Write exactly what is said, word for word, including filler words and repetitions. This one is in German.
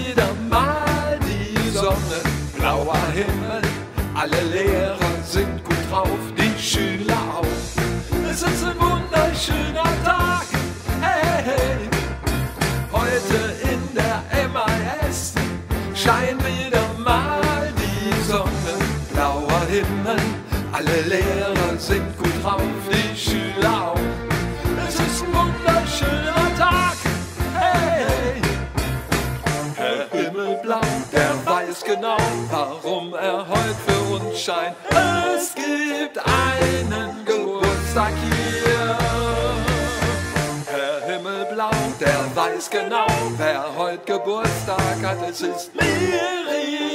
wieder mal die Sonne, blauer Himmel, alle Lehrer sind gut drauf, die Schüler auch. Es ist ein wunderschöner Tag, hey, hey. Heute in der M I S scheint wieder mal die Sonne, blauer Himmel, alle Lehrer sind gut drauf, die Schüler auch. Es ist ein wunderschöner Tag, hey, hey. Herr Himmelblau, der weiß genau, warum er heute für uns scheint. Es gibt einen Geburtstag hier. Herr Himmelblau, der weiß genau, wer heute Geburtstag hat. Es ist Miriam.